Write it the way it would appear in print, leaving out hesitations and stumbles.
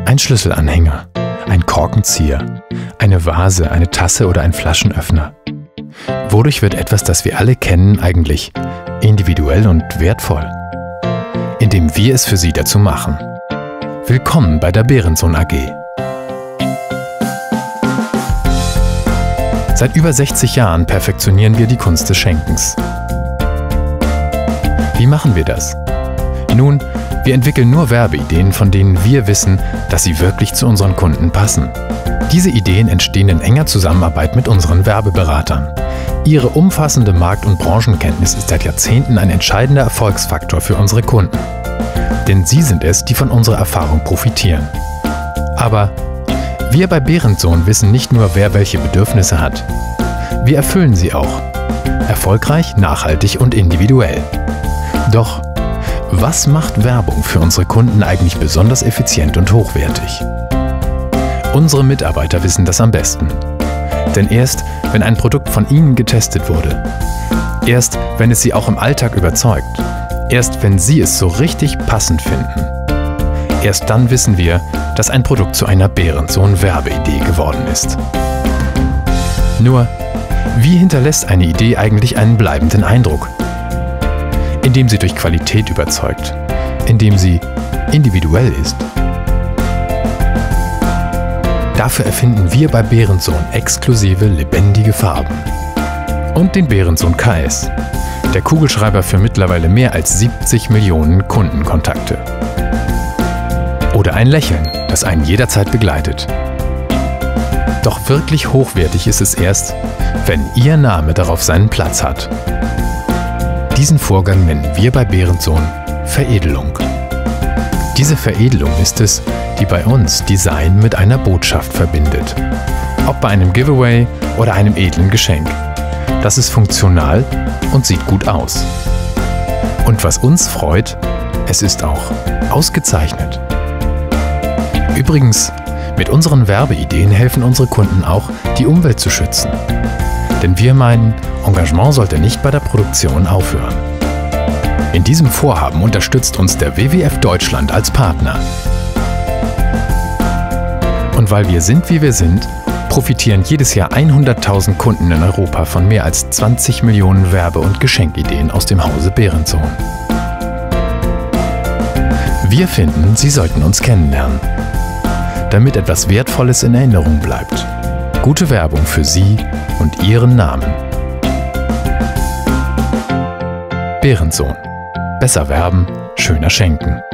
Ein Schlüsselanhänger, ein Korkenzieher, eine Vase, eine Tasse oder ein Flaschenöffner. Wodurch wird etwas, das wir alle kennen, eigentlich individuell und wertvoll? Indem wir es für Sie dazu machen. Willkommen bei der Berenson AG. Seit über 60 Jahren perfektionieren wir die Kunst des Schenkens. Wie machen wir das? Nun, wir entwickeln nur Werbeideen, von denen wir wissen, dass sie wirklich zu unseren Kunden passen. Diese Ideen entstehen in enger Zusammenarbeit mit unseren Werbeberatern. Ihre umfassende Markt- und Branchenkenntnis ist seit Jahrzehnten ein entscheidender Erfolgsfaktor für unsere Kunden. Denn sie sind es, die von unserer Erfahrung profitieren. Aber wir bei Berenson wissen nicht nur, wer welche Bedürfnisse hat. Wir erfüllen sie auch. Erfolgreich, nachhaltig und individuell. Doch, was macht Werbung für unsere Kunden eigentlich besonders effizient und hochwertig? Unsere Mitarbeiter wissen das am besten. Denn erst, wenn ein Produkt von ihnen getestet wurde, erst, wenn es sie auch im Alltag überzeugt, erst, wenn sie es so richtig passend finden, erst dann wissen wir, dass ein Produkt zu einer Berenson-Werbeidee geworden ist. Nur, wie hinterlässt eine Idee eigentlich einen bleibenden Eindruck? Indem sie durch Qualität überzeugt, indem sie individuell ist. Dafür erfinden wir bei Berenson exklusive, lebendige Farben. Und den Berenson KS, der Kugelschreiber für mittlerweile mehr als 70 Millionen Kundenkontakte. Oder ein Lächeln, das einen jederzeit begleitet. Doch wirklich hochwertig ist es erst, wenn Ihr Name darauf seinen Platz hat. Diesen Vorgang nennen wir bei Berenson Veredelung. Diese Veredelung ist es, die bei uns Design mit einer Botschaft verbindet. Ob bei einem Giveaway oder einem edlen Geschenk. Das ist funktional und sieht gut aus. Und was uns freut, es ist auch ausgezeichnet. Übrigens, mit unseren Werbeideen helfen unsere Kunden auch, die Umwelt zu schützen. Denn wir meinen, Engagement sollte nicht bei der Produktion aufhören. In diesem Vorhaben unterstützt uns der WWF Deutschland als Partner. Und weil wir sind, wie wir sind, profitieren jedes Jahr 100.000 Kunden in Europa von mehr als 20 Millionen Werbe- und Geschenkideen aus dem Hause Berenson. Wir finden, Sie sollten uns kennenlernen, damit etwas Wertvolles in Erinnerung bleibt. Gute Werbung für Sie und Ihren Namen. Berenson. Besser werben, schöner schenken.